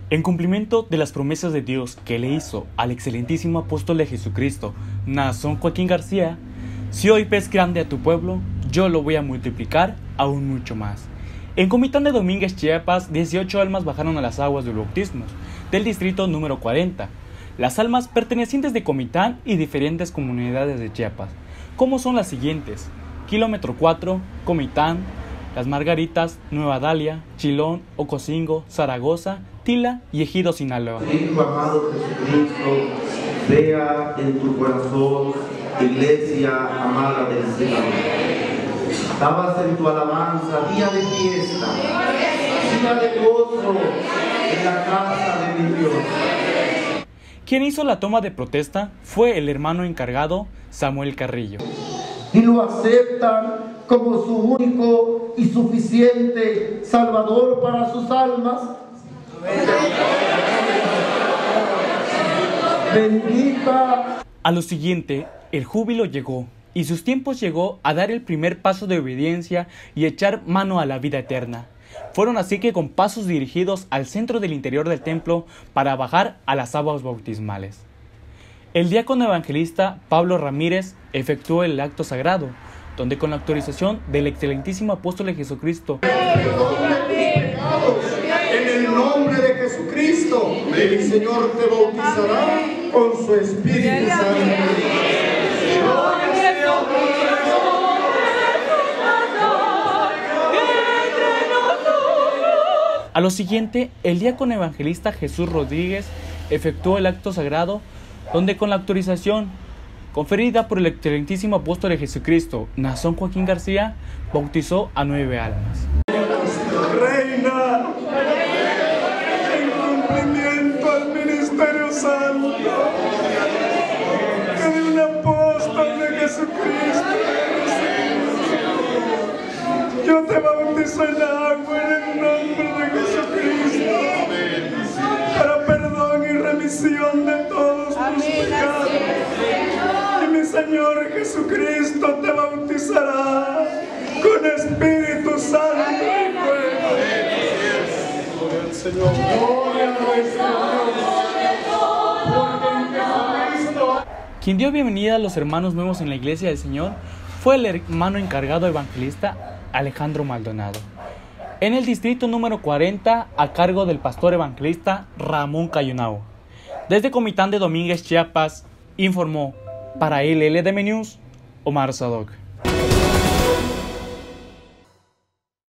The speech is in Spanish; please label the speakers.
Speaker 1: En cumplimiento de las promesas de Dios que le hizo al excelentísimo apóstol de Jesucristo, Naasón Joaquín García, si hoy ves grande a tu pueblo, yo lo voy a multiplicar aún mucho más. En Comitán de Domínguez, Chiapas, 18 almas bajaron a las aguas del bautismo del distrito número 40. Las almas pertenecientes de Comitán y diferentes comunidades de Chiapas, como son las siguientes: Kilómetro 4, Comitán, Las Margaritas, Nueva Dalia, Chilón, Ocosingo, Zaragoza, Tila y Ejido, Sinaloa.
Speaker 2: Hijo amado Jesucristo, vea en tu corazón, iglesia amada del Señor. Estabas en tu alabanza, día de fiesta, día de gozo en la casa de mi Dios.
Speaker 1: Quien hizo la toma de protesta fue el hermano encargado Samuel Carrillo.
Speaker 2: Y lo aceptan como su único y suficiente Salvador para sus almas. Bendita.
Speaker 1: A lo siguiente, el júbilo llegó, y sus tiempos llegó a dar el primer paso de obediencia y echar mano a la vida eterna. Fueron así que con pasos dirigidos al centro del interior del templo para bajar a las aguas bautismales. El diácono evangelista Pablo Ramírez efectuó el acto sagrado, donde con la autorización del excelentísimo apóstol de Jesucristo,
Speaker 3: en el nombre de Jesucristo, el Señor te bautizará con su Espíritu Santo.
Speaker 1: A lo siguiente, el diácono evangelista Jesús Rodríguez efectuó el acto sagrado, donde con la autorización conferida por el excelentísimo apóstol de Jesucristo, Naasón Joaquín García, bautizó a 9 almas.
Speaker 3: Reina, en cumplimiento al ministerio santo que de un apóstol de Jesucristo, yo te bautizo en agua en el nombre de Jesucristo para perdón y remisión de todos tus pecados. Y mi Señor Jesucristo te bautizará con Espíritu Santo y fuego. Gloria al Señor. Gloria a nuestro Dios. Porque en Jesucristo.
Speaker 1: Quien dio bienvenida a los hermanos nuevos en la iglesia del Señor fue el hermano encargado evangelista Alejandro Maldonado. En el distrito número 40, a cargo del pastor evangelista Ramón Cayunao. Desde Comitán de Domínguez, Chiapas, informó para LLDM News, Omar Sadoc.